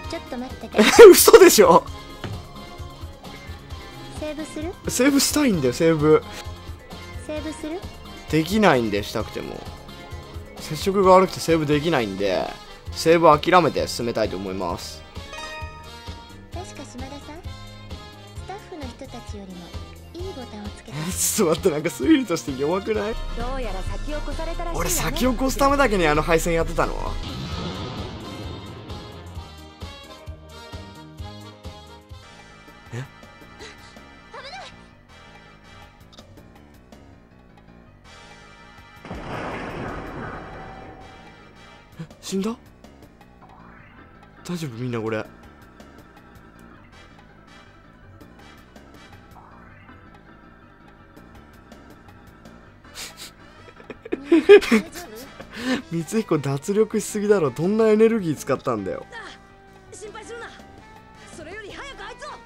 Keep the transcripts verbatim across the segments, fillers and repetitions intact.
ちょっと待ってて。 嘘でしょ。 セーブする？ セーブしたいんだよ。セーブセーブする？ できないんで、したくても接触が悪くてセーブできないんで、セーブ諦めて進めたいと思います。 確か島田さん、スタッフの人たちよりもいいボタンをつけて、 えちょっと待って、なんか推理として弱くない？ どうやら先を越されたらしいよね。 俺先を越すためだけにあの配線やってたの？え？え、死んだ？大丈夫みんなこれ。光彦脱力しすぎだろ。どんなエネルギー使ったんだよ。 心配するな。それより早くあいつを。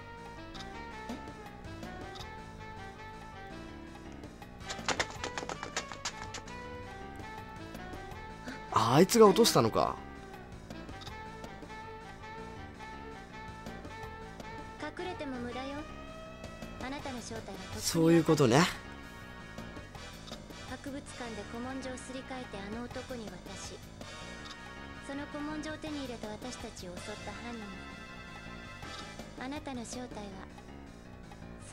あ、あいつが落としたのか。 隠れても無駄よ。あなたの正体はそういうことね。 博物館で古文書をすり替えてあの男に渡し、その古文書を手に入れた私たちを襲った犯人。あなたの正体はそう。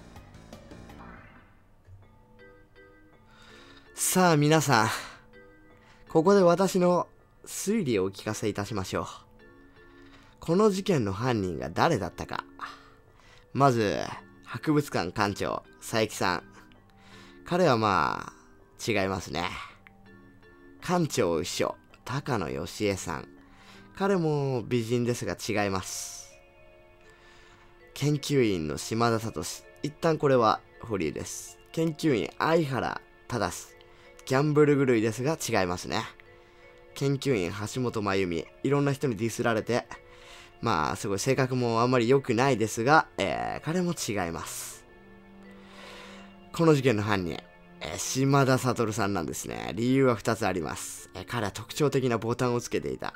さあ皆さん、ここで私の推理をお聞かせいたしましょう。この事件の犯人が誰だったか。まず博物館館長佐伯さん。彼はまあ違いますね。館長秘書高野義恵さん。彼も美人ですが違います。研究員の島田聡。一旦これは保留です。研究員相原忠。ギャンブル狂いですが違いますね。研究員橋本真由美。いろんな人にディスられて、まあすごい性格もあんまり良くないですが、えー、彼も違います。この事件の犯人、えー、島田悟さんなんですね。理由はふたつあります。えー、彼は特徴的なボタンをつけていた。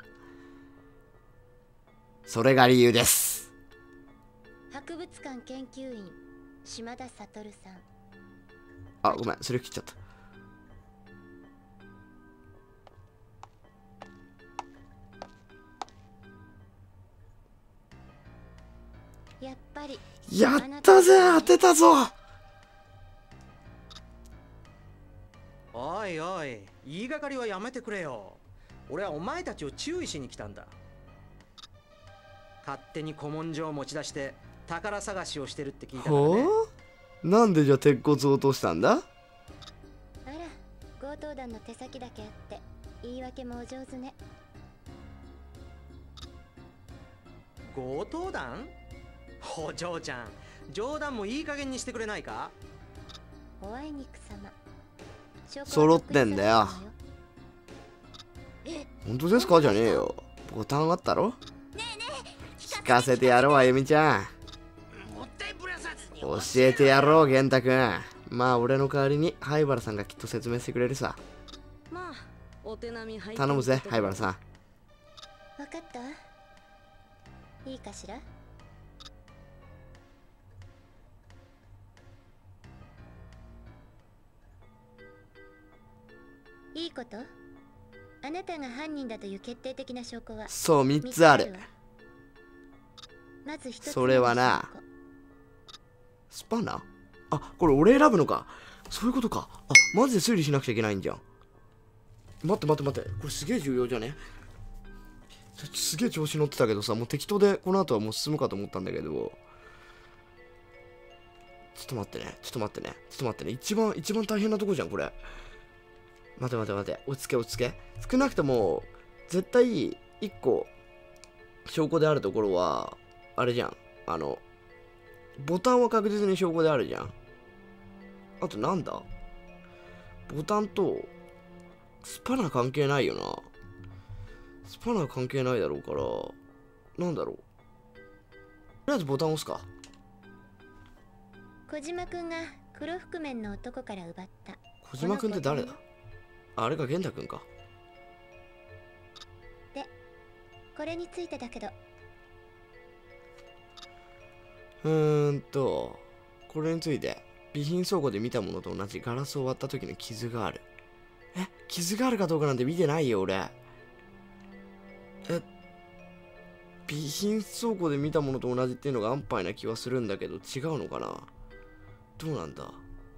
それが理由です。 博物館研究員島田悟さん。 あ、ごめん、それ切っちゃった。 やっぱりやったぜ、当てたぞ。 おいおい、言いがかりはやめてくれよ。俺はお前たちを注意しに来たんだ。勝手に古文書を持ち出して宝探しをしてるって聞いたからね。 ほう？なんでじゃあ鉄骨を落としたんだ？ あら、強盗団の手先だけあって言い訳もお上手ね。 強盗団？お嬢ちゃん、冗談もいい加減にしてくれないか？ おあいにく様。 揃ってんだよ。本当ですかじゃねえよ。ボタンあったろ？聞かせてやろう、あゆみちゃん。教えてやろう、玄太くん。まあ俺の代わりに灰原さんがきっと説明してくれるさ。 まあ、お手並み拝見。 頼むぜ、灰原さん。 わかった？いいかしら？いいこと？あなたが犯人だという決定的な証拠はそう、みっつある。 まず一つ。 それはな、スパナ？あ、これ俺選ぶのか。そういうことか。あ、マジで推理しなくちゃいけないんじゃん。待って待って待って、これすげえ重要じゃね？すげえ調子乗ってたけどさ、もう適当でこの後はもう進むかと思ったんだけど、ちょっと待ってね、ちょっと待ってね、ちょっと待ってね、一番一番大変なとこじゃんこれ。待て待て待て、落ち着け落ち着け。少なくとも絶対一個証拠であるところはあれじゃん。あのボタンは確実に証拠であるじゃん。あとなんだ、ボタンとスパナ関係ないよな。スパナ関係ないだろうから、なんだろう。とりあえずボタン押すか。 小島くんが黒覆面の男から奪った。 小島くんって誰だ？あれか、玄太くんか。 で、これについてだけど、 うーんとこれについて、備品倉庫で見たものと同じガラスを割った時の傷がある。え、傷があるかどうかなんて見てないよ俺。え、備品倉庫で見たものと同じっていうのが安牌な気はするんだけど、違うのかな。どうなんだ。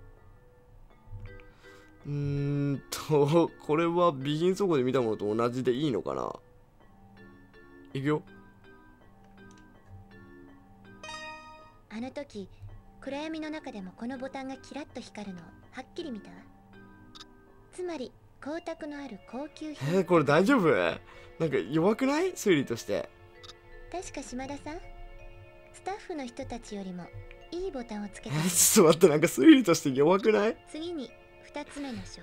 うーんとこれは備品倉庫で見たものと同じでいいのかな。いくよ。 あの時暗闇の中でもこのボタンがキラッと光るのをはっきり見たわ。つまり光沢のある高級品。 えー、これ大丈夫？なんか弱くない？推理として。 確か島田さん、スタッフの人たちよりもいいボタンをつけえて。 ちょっと待って、なんか推理として弱くない？ 次にふたつめの証拠。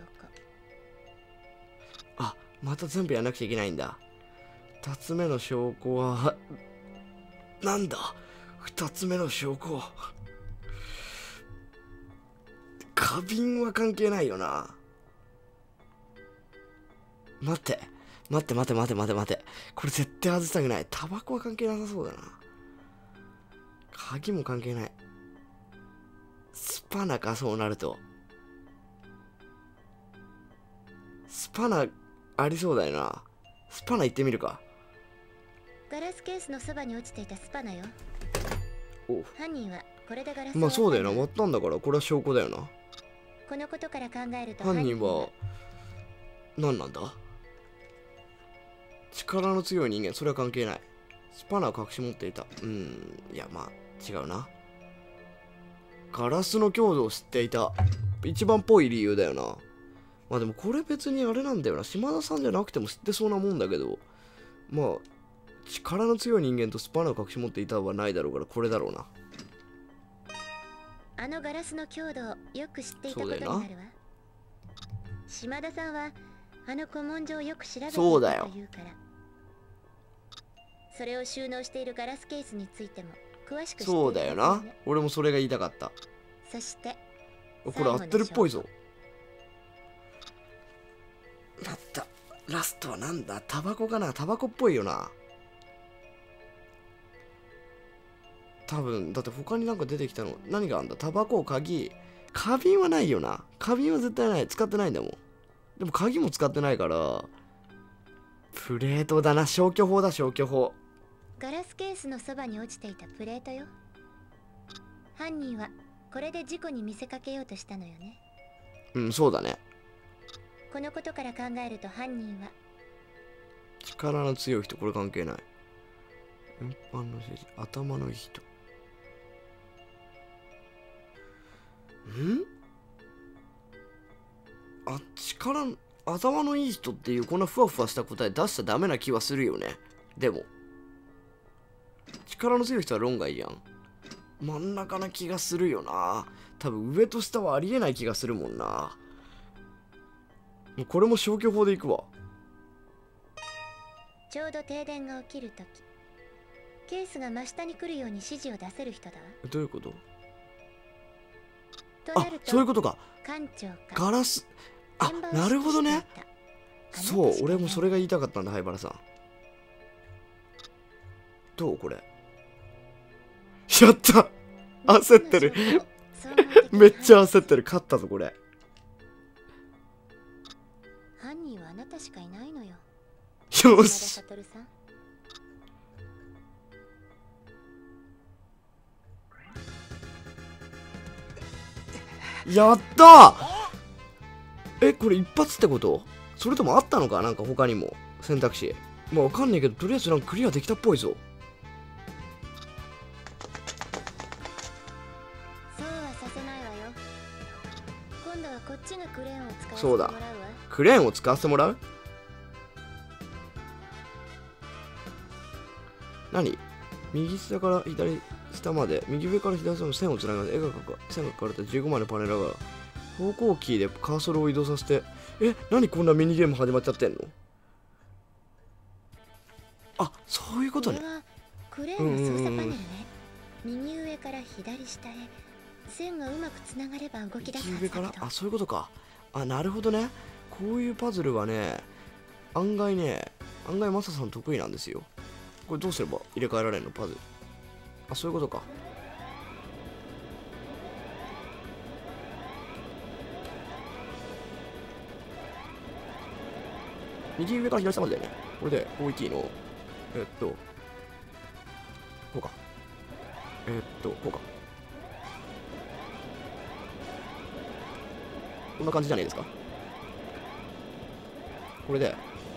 あ、また全部やらなくちゃいけないんだ。ふたつめの証拠はなんだ。ふたつめの証拠、花瓶は関係ないよな。待って待って待って待って待って待って、これ絶対外したくない。タバコは関係なさそうだな。鍵も関係ない。スパナか、そうなると。スパナありそうだよな。スパナ行ってみるか。 ガラスケースのそばに落ちていたスパナよ。 おう、 犯人はこれでガラスをまあそうだよな、 割っ割ったんだからこれは証拠だよな。 た。このことから考えると犯人は何なんだ。力の強い人間、それは関係ない。スパナを隠し持っていた。うーん、いやまあ違うな。ガラスの強度を知っていた、一番っぽい理由だよな。まあでもこれ別にあれなんだよな、島田さんじゃなくても知ってそうなもんだけど、まあ力の強い人間とスパナを隠し持っていたはないだろうから、これだろうな。 あのガラスの強度をよく知っていたことになるわ。島田さんはあの古文書をよく調べていたというから、それを収納しているガラスケースについても詳しく知っているはずね。 そうだよな、俺もそれが言いたかった。 そしてこれ合ってるっぽいぞ。だった、ラストはなんだ、タバコかな。タバコっぽいよな多分。だって他になんか出てきたの何があんだ。タバコ、鍵、花瓶はないよな。花瓶は絶対ない、使ってないんだもん。でも鍵も使ってないから、プレートだな。消去法だ、消去法。 ガラスケースのそばに落ちていたプレートよ。犯人はこれで事故に見せかけようとしたのよね。 うん、そうだね。 このことから考えると犯人は力の強い人、これ関係ない。運搬の指示、頭のいい人。んあ、力の頭のいい人っていうこんなふわふわした答え出しちゃダメな気はするよね。でも力の強い人は論外じゃん。真ん中な気がするよな。多分上と下はありえない気がするもんな。もうこれも消去法でいくわ。 ちょうど停電が起きるとき、ケースが真下に来るように指示を出せる人だわ。 どういうこと？あとなる、とそういうことか。 館長かガラス、あ、なるほどね。そう、俺もそれが言いたかったんだ、灰原さん。どうこれ。やった焦ってるめっちゃ焦ってる。勝ったぞこれ。 犯人はあなたしかいないのよ。 よし、 島田悟さん。 やったー。え、これ一発ってこと？それともあったのか、なんか他にも選択肢。まあわかんないけど、とりあえずなんかクリアできたっぽいぞ。 そうはさせないわよ。今度はこっちがクレーンを使わせてそうだもらうわ。 クレーンを使わせてもらう？何？右下から左下まで、右上から左下の線をつなげます。絵が描か線が描かれたじゅうごまいのパネルが方向キーでカーソルを移動させて、え、何こんなミニゲーム始まっちゃってんの？あ、そういうことね。 これはクレーンの操作パネルね。右上から左下へ線がうまくつながれば動き出すは右上から、 ずだけど。 あ、そういうことか。あ、なるほどね。こういうパズルはね、案外ね、案外マサさん得意なんですよ。これどうすれば入れ替えられるの？パズル。あ、そういうことか。 右上から左下までだよね。これで、こういっていいの？えっと、こうか。えっと、こうか。こんな感じじゃないですか。これで、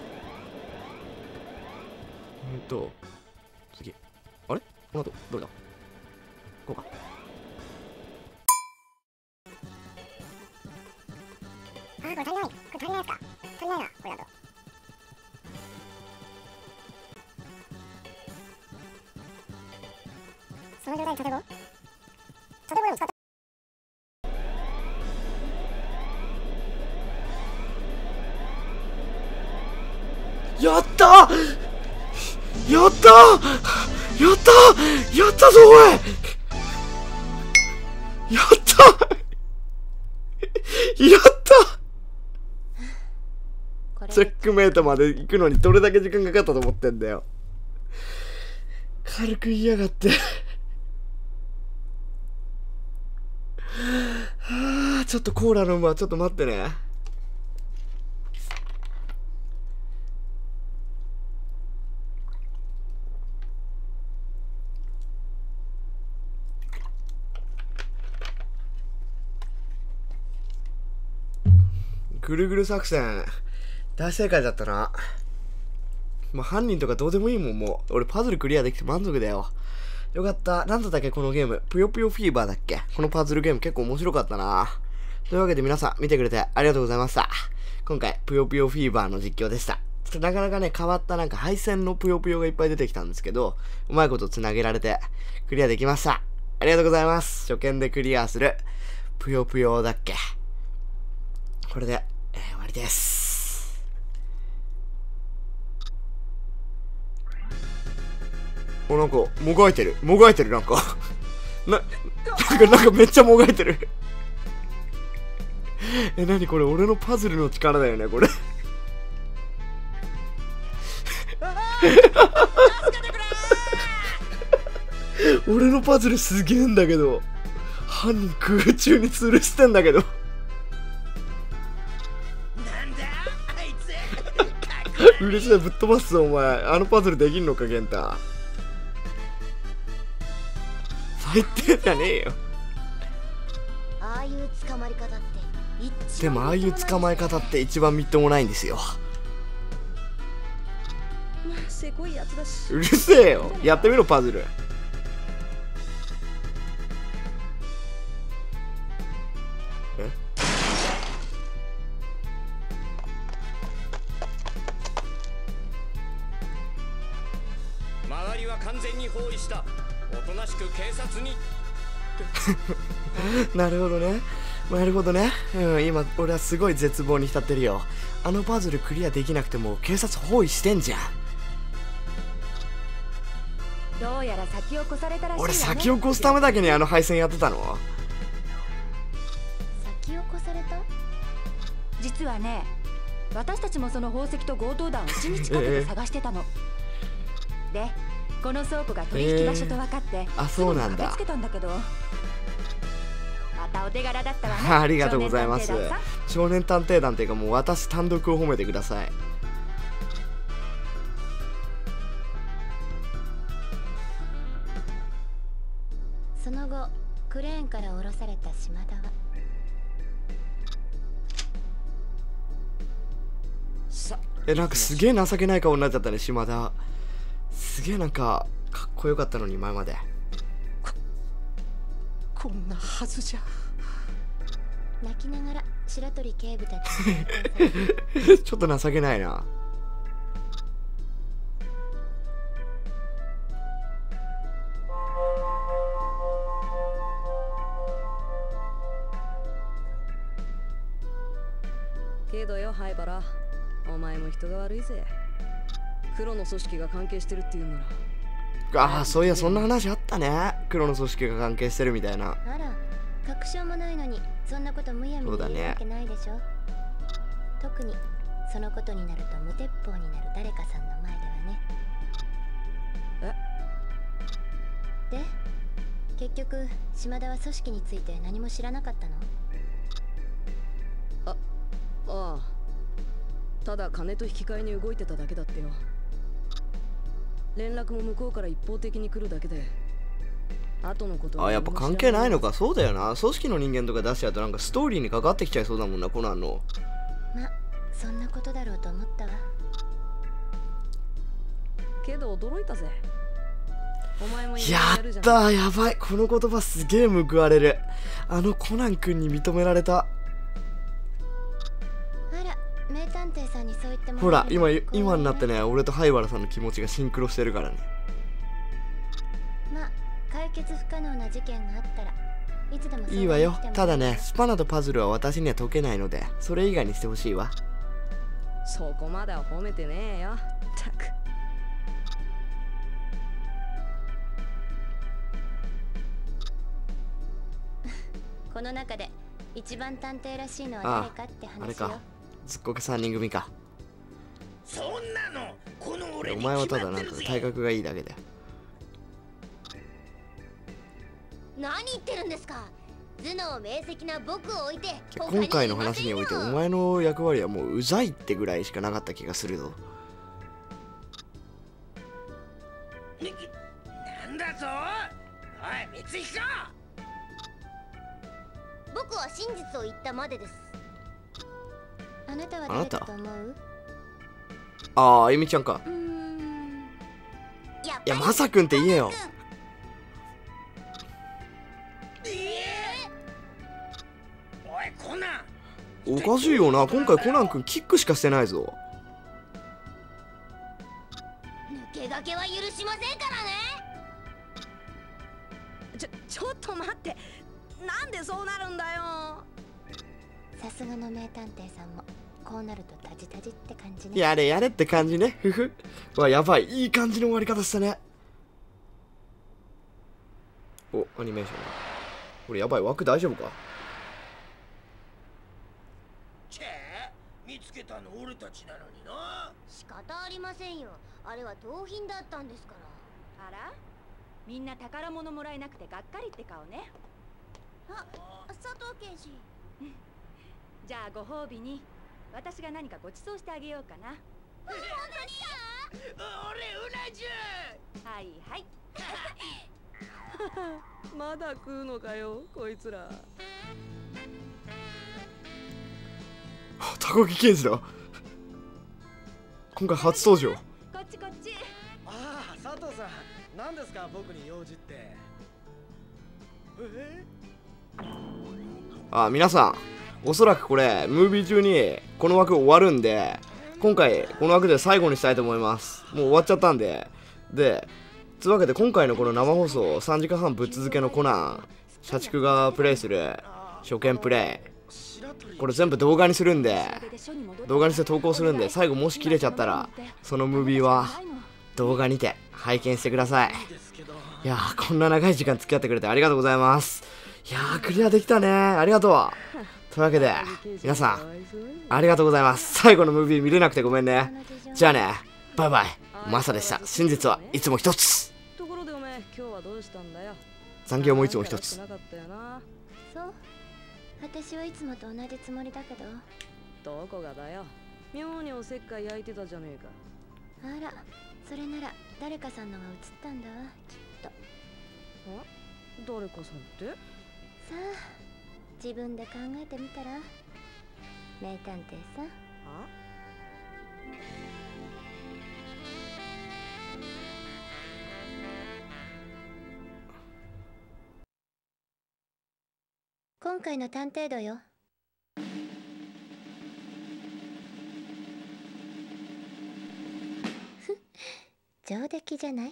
うんと、次。あれこの後、どれだ？こうか。 あー、これ足りない。これ足りないやつか。足りないな、これだと。その状態で縦棒縦棒でも使った。 やったーやったーやったーやったぞおいやったーやったチェックメイトまで行くのにどれだけ時間かかったと思ってんだよ。軽く言いやがってはあ、ちょっとコーラ飲むわ。ちょっと待ってね。ぐるぐる作戦大正解だったな。もう犯人とかどうでもいいもん。もう俺パズルクリアできて満足だよ。よかった。なんだったっけこのゲーム。ぷよぷよフィーバーだっけ。このパズルゲーム結構面白かったな。というわけで皆さん見てくれてありがとうございました。今回ぷよぷよフィーバーの実況でした。ちょっとなかなかね変わったなんか配線のぷよぷよがいっぱい出てきたんですけど、うまいこと繋げられてクリアできました。ありがとうございます。初見でクリアするぷよぷよだっけ。これで、えー、終わりです。お、なんか、もがいてる。もがいてる、なんか。な、なんか、なんかめっちゃもがいてる。え、なにこれ、俺のパズルの力だよね、これ。俺のパズルすげえんだけど。犯人空中に吊るしてんだけど。うるせえ、ぶっ飛ばすぞ、お前。あのパズルできんのか、ゲンタ。最低じゃねえよ。 ああいう捕まり方って一でも、ああいう捕まえ方って一番みっともないんですよ。 まあせこいやつだし。 うるせえよ。やってみろ、パズル。え周りは完全に包囲した。おとなしく警察になるほどね。なるほどね。うん、今、俺はすごい絶望に浸ってるよ。あのパズルクリアできなくても警察包囲してんじゃん。 どうやら先を越されたらしいわね。 俺先を越すためだけにあの配線やってたの？ 先を越された？ 実はね、私たちもその宝石と強盗団を一日かけて探してたの。で、この倉庫が取引場所と分かって、えー、 あ、そうなんだ。 すぐ駆けつけたんだけど、またお手柄だったわね。 ありがとうございます。少年探偵団っていうかもう私単独を褒めてください。 その後クレーンから降ろされた島田はえ、なんかすげえ情けない顔になっちゃったね、島田。すげえなんかかっこよかったのに前まで。 こんなはずじゃ。 泣きながら白鳥警部たちにちょっと情けないな。 けどよ、灰原、お前も人が悪いぜ。黒の組織が関係してるっていうなら。 ああ、そういやそんな話あったね。黒の組織が関係してるみたいな。 あら、確証もないのにそんなことむやみに言うわけないでしょ。ね、特にそのことになると無鉄砲になる誰かさんの前ではね。えで、結局島田は組織について何も知らなかったの？ ああ、 ただ金と引き換えに動いてただけだってよ。連絡も向こうから一方的に来るだけで、後のことはあ、やっぱ関係ないのか。そうだよな。組織の人間とか出しちゃうとなんかストーリーにかかってきちゃいそうだもんな、コナンの。 ま、そんなことだろうと思ったわ。 けど驚いたぜ。お前もやったー、やばい。この言葉すげえ報われる。あのコナン君に認められた。 あら、名探偵さんにそう言ってもらほら、今今になってね、俺と灰原さんの気持ちがシンクロしてるからね。 まあ、解決不可能な事件があったらいつでも。 いいわよ。ただね、スパナとパズルは私には解けないので、それ以外にしてほしいわ。 そこまでは褒めてねえよ。たく。 この中で一番探偵らしいのは誰かって話よ。 あれか、ずっこけさんにん組か。 そんなのこの俺おに前はただ決まってるぜ。 なんか体格がいいだけで。 何言ってるんですか。頭脳明晰な僕を置いて今回の話においてお前の役割はもううざいってぐらいしかなかった気がするぞ。 なんだぞ。おい、光彦。 僕は真実を言ったまでです。あなたは誰だと思う？ ああ、あゆみちゃんか。 うーん、やっぱりいや、まさくんって言えよ。 おい、コナン。 おかしいよな。今回コナン君キックしかしてないぞ。 抜け駆けは許しませんからね。 ちょ、ちょっと待って。なんでそうなるんだよ。 さすがの名探偵さんもこうなるとタジタジって感じね。 やれやれって感じね。ふふ。わ、やばい。いい感じの終わり方したね。お、アニメーションだ。これやばい。枠大丈夫か。 チェー、見つけたの俺たちなのにな。 仕方ありませんよ。あれは盗品だったんですから。 あら、みんな宝物もらえなくてがっかりって顔ね。 あ、佐藤検事。 じゃあご褒美に私が何かご馳走してあげようかな。 俺うな重。 はいはいまだ食うのかよ、こいつら。 あ、高木刑事だ。今回初登場。 こっちこっち。 ああ、佐藤さん、何ですか僕に用事って。えあ、皆さん、おそらくこれムービー中にこの枠終わるんで、今回この枠で最後にしたいと思います。もう終わっちゃったんで。で、つうわけで今回のこの生放送さんじかんはんぶっ続けのコナン、社畜がプレイする初見プレイ、これ全部動画にするんで、動画にして投稿するんで、最後もし切れちゃったらそのムービーは動画にて拝見してください。いやー、こんな長い時間付き合ってくれてありがとうございます。いやー、クリアできたね。ありがとう。というわけで皆さんありがとうございます。最後のムービー見れなくてごめんね。じゃあね、バイバイ。マサでした。真実はいつも一つ。 ところでお前、今日はどうしたんだよ。 残業もいつも一つ。 なかったよな。 そう、私はいつもと同じつもりだけど。 どこがだよ。妙におせっかい焼いてたじゃねえか。 あら、それなら誰かさんのが映ったんだわ、きっと。 あ、誰かさんってさあ、自分で考えてみたら。名探偵さん。 あ、 今回の探偵度よ。上出来じゃない？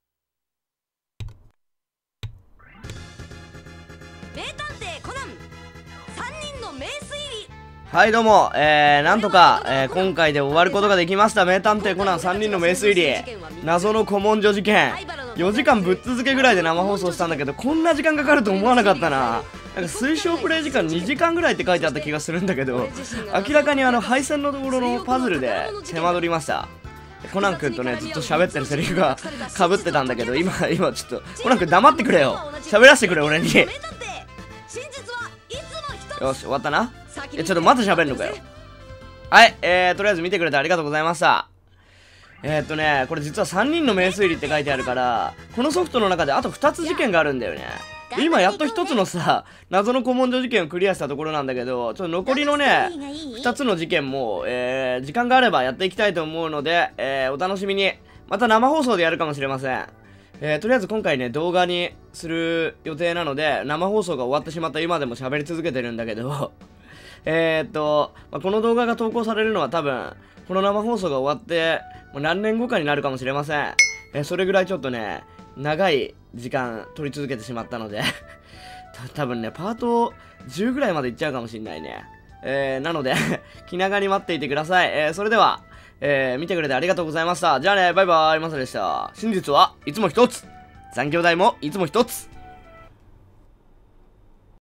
名探偵コナンさんにんの名推理。 はいどうも、えー、なんとか、えー、今回で終わることができました。名探偵コナンさんにんの名推理、謎の古文書事件。よじかんぶっ続けぐらいで生放送したんだけど、こんな時間かかると思わなかったな。なんか推奨プレイ時間にじかんぐらいって書いてあった気がするんだけど、明らかにあの配線のところのパズルで手間取りました。コナン君とねずっと喋ってるセリフがかぶってたんだけど、今今ちょっとコナン君黙ってくれよ、喋らせてくれ俺に。よし終わったな。えちょっとまた喋るのかよ。 はい、えー、とりあえず見てくれてありがとうございました。えーっとね、これ実はさんにんの名推理って書いてあるから、このソフトの中であとふたつ事件があるんだよね。で今やっとひとつのさ、謎の古文書事件をクリアしたところなんだけど、ちょっと残りのね、ふたつの事件も、えー、時間があればやっていきたいと思うので、えー、お楽しみに。また生放送でやるかもしれません。えー、とりあえず今回ね、動画にする予定なので、生放送が終わってしまった今でも喋り続けてるんだけど、えーっと、まあ、この動画が投稿されるのは多分、この生放送が終わって、もう何年後かになるかもしれません。えー、それぐらいちょっとね、長い時間撮り続けてしまったので、多分ね、パートじゅうぐらいまでいっちゃうかもしんないね。えー、なので、気長に待っていてください。えー、それでは、えー、見てくれてありがとうございました。じゃあね、バイバーイ、マサでした。真実はいつも一つ。残業代もいつも一つ。